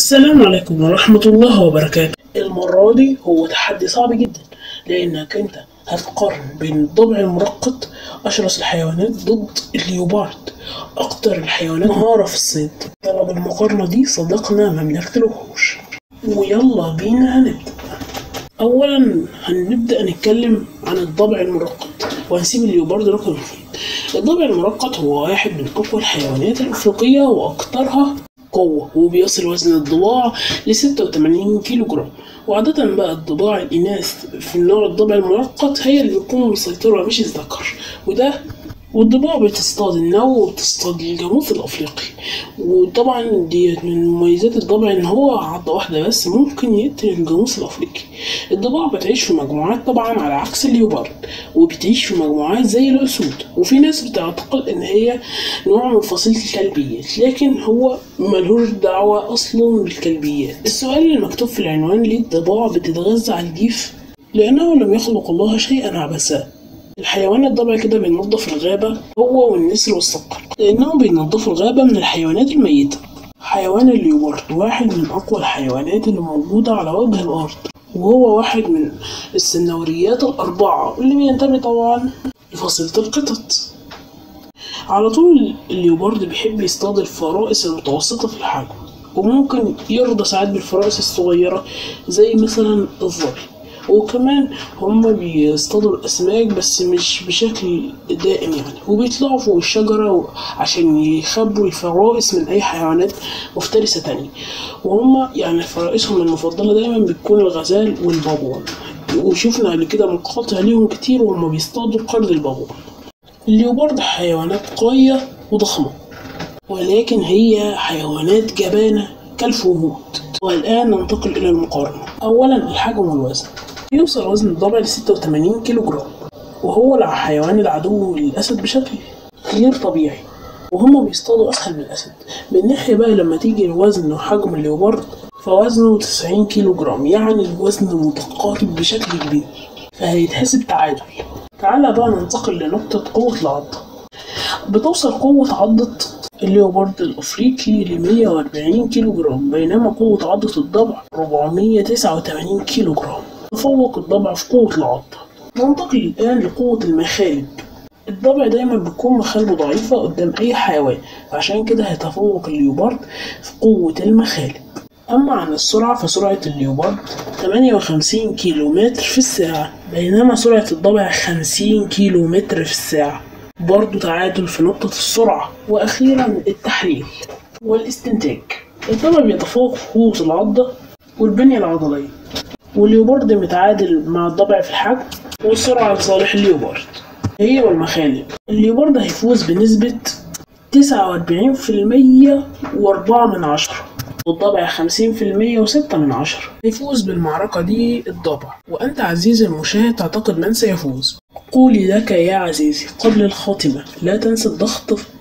السلام عليكم ورحمة الله وبركاته. المرة دي هو تحدي صعب جدا، لأنك أنت هتقارن بين الضبع المرقط أشرس الحيوانات ضد الليوبارد أكتر الحيوانات مهارة في الصيد. طلب المقارنة دي صديقنا مملكة الوحوش، ويلا بينا هنبدأ. أولا هنبدأ نتكلم عن الضبع المرقط وهنسيب الليوبارد رقم 2. الضبع المرقط هو واحد من أقوى الحيوانات الأفريقية وأكثرها قوة، وبيصل وزن الضباع ل86 كيلو جرام. وعادة بقى الضباع الإناث في النوع الضبع المرقط هي اللي بتكون مسيطرة مش الذكر، والضباع بتصطاد النو وبتصطاد الجاموس الأفريقي. وطبعا دي من مميزات الضبع إن هو عضة واحدة بس ممكن يقتل الجاموس الأفريقي. الضباع بتعيش في مجموعات طبعا على عكس الليوبارد، وبتعيش في مجموعات زي الأسود. وفي ناس بتعتقد إن هي نوع من فصيلة الكلبيات، لكن هو ملهوش دعوة أصلا بالكلبيات. السؤال المكتوب في العنوان: ليه الضباع بتتغذى على الجيف؟ لأنه لم يخلق الله شيئا عبثا. الحيوان الضبع كده بينظف الغابة هو والنسر والصقر، لأنهم بينظفوا الغابة من الحيوانات الميتة. حيوان الليوبارد واحد من أقوى الحيوانات اللي موجودة على وجه الأرض، وهو واحد من السنوريات الأربعة اللي بينتمي طبعا لفصيلة القطط. على طول الليوبارد بيحب يصطاد الفرائس المتوسطة في الحجم، وممكن يرضى ساعات بالفرائس الصغيرة زي مثلا الظبي. وكمان هما بيصطادوا الأسماك بس مش بشكل دائم يعني، وبيطلعوا فوق الشجرة عشان يخبوا الفرائس من أي حيوانات مفترسة تانية. وهما يعني فرائسهم المفضلة دايما بتكون الغزال والبابون، وشوفنا قبل كده مقاطع ليهم كتير وهما بيصطادوا قرد البابون. الليوبارد حيوانات قوية وضخمة، ولكن هي حيوانات جبانة كالفهود. والآن ننتقل إلى المقارنة. أولا الحجم والوزن. يوصل وزن الضبع ل86 كيلو جرام، وهو حيوان العدو للأسد بشكل غير طبيعي، وهم بيصطادوا أسهل من الأسد. من ناحية بقى لما تيجي الوزن وحجم الليوبارد فوزنه 90 كيلو جرام، يعني الوزن متقارب بشكل كبير، فهيتحسب تعادل. تعالى بقى ننتقل لنقطة قوة العضة. بتوصل قوة عضة الليوبارد الأفريقي ل 140 كيلو جرام، بينما قوة عضة الضبع 489 كيلو جرام. تفوق الضبع في قوة العضة. ننتقل الآن لقوة المخالب. الضبع دايما بتكون مخالبه ضعيفة قدام أي حيوان، عشان كده هيتفوق الليوبارد في قوة المخالب. أما عن السرعة فسرعة الليوبارد 58 كيلو متر في الساعة، بينما سرعة الضبع 50 كيلو متر في الساعة. برضو تعادل في نقطة السرعة. وأخيرا التحليل والاستنتاج. الضبع بيتفوق في قوة العضة والبنية العضلية، والليوبارد متعادل مع الضبع في الحجم والسرعة لصالح الليوبارد. هي والمخالب، الليوبارد هيفوز بنسبة 49% و4، والضبع 50% و6. هيفوز بالمعركة دي الضبع. وأنت عزيزي المشاهد تعتقد من سيفوز؟ قولي لك يا عزيزي قبل الخاتمة لا تنسى الضغط